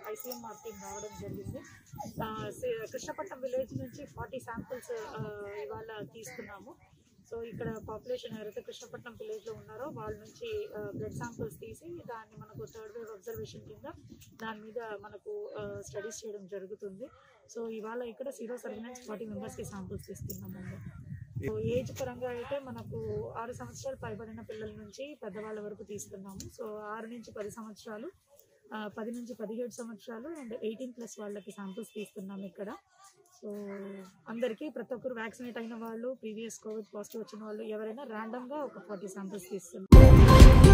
ICMR team రావడం జరిగింది. Krishnapatnam village నుంచి 40 శాంపుల్స్ ఇవాళ తీసుకున్నాము. సో ఇక్కడ పాపులేషన్ ఎవరైతే కృష్ణపట్నం విలేజ్లో ఉన్నారో వాళ్ళ నుంచి బ్లడ్ శాంపుల్స్ తీసి దాన్ని మనకు థర్డ్ వేవ్ అబ్జర్వేషన్ కింద దాని మీద మనకు స్టడీస్ చేయడం జరుగుతుంది. సో ఇవాళ ఇక్కడ సీరో సర్వేలెన్స్ 40 మెంబర్స్కి శాంపుల్స్ తీసుకున్నామండి. సో ఏజ్ పరంగా అయితే మనకు 6 సంవత్సరాలు పైబడిన పిల్లల నుంచి పెద్దవాళ్ళ వరకు తీసుకున్నాము. సో 6 నుంచి 10 సంవత్సరాలు, 10 నుంచి 17 సంవత్సరాలు అండ్ 18+ వాళ్ళకి శాంపుల్స్ తీసుకున్నాము ఇక్కడ. సో అందరికీ ప్రతి ఒక్కరు వ్యాక్సినేట్ అయిన వాళ్ళు, ప్రీవియస్ కోవిడ్ పాజిటివ్ వచ్చిన వాళ్ళు ఎవరైనా ర్యాండమ్గా ఒక 40 శాంపుల్స్ తీసుకున్నాం.